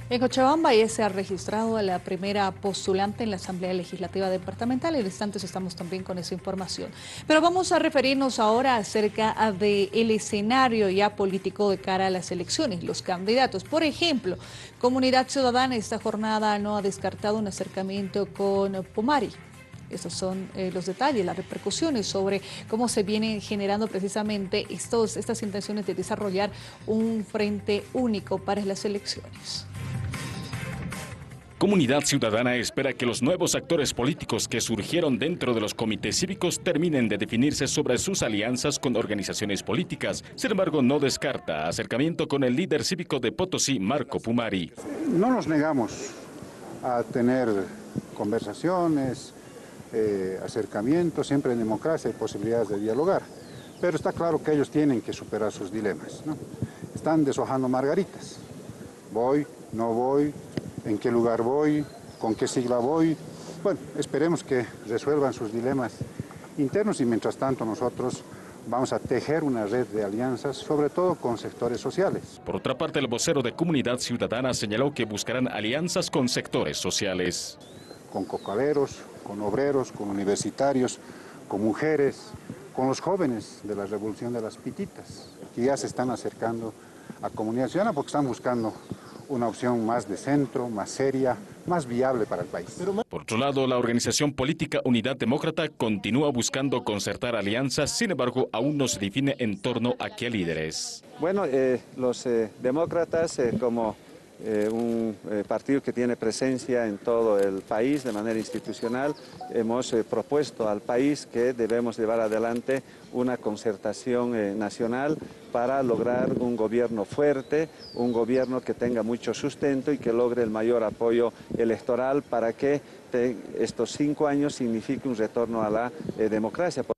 En Cochabamba ya se ha registrado a la primera postulante en la Asamblea Legislativa Departamental. En instantes estamos también con esa información. Pero vamos a referirnos ahora acerca del escenario ya político de cara a las elecciones, los candidatos. Por ejemplo, Comunidad Ciudadana esta jornada no ha descartado un acercamiento con Pumari. Estos son los detalles, las repercusiones sobre cómo se vienen generando precisamente estas intenciones de desarrollar un frente único para las elecciones. Comunidad Ciudadana espera que los nuevos actores políticos que surgieron dentro de los comités cívicos terminen de definirse sobre sus alianzas con organizaciones políticas. Sin embargo, no descarta acercamiento con el líder cívico de Potosí, Marco Pumari. No nos negamos a tener conversaciones, acercamientos, siempre en democracia hay posibilidades de dialogar, pero está claro que ellos tienen que superar sus dilemas, ¿no? Están deshojando margaritas. Voy, no voy, en qué lugar voy, con qué sigla voy. Bueno, esperemos que resuelvan sus dilemas internos y mientras tanto nosotros vamos a tejer una red de alianzas, sobre todo con sectores sociales. Por otra parte, el vocero de Comunidad Ciudadana señaló que buscarán alianzas con sectores sociales. Con cocaleros, con obreros, con universitarios, con mujeres, con los jóvenes de la Revolución de las Pititas, que ya se están acercando a Comunidad Ciudadana porque están buscando una opción más de centro, más seria, más viable para el país. Por otro lado, la organización política Unidad Demócrata continúa buscando concertar alianzas, sin embargo, aún no se define en torno a qué líderes. Bueno, los demócratas como un partido que tiene presencia en todo el país de manera institucional, hemos propuesto al país que debemos llevar adelante una concertación nacional para lograr un gobierno fuerte, un gobierno que tenga mucho sustento y que logre el mayor apoyo electoral para que estos 5 años signifique un retorno a la democracia.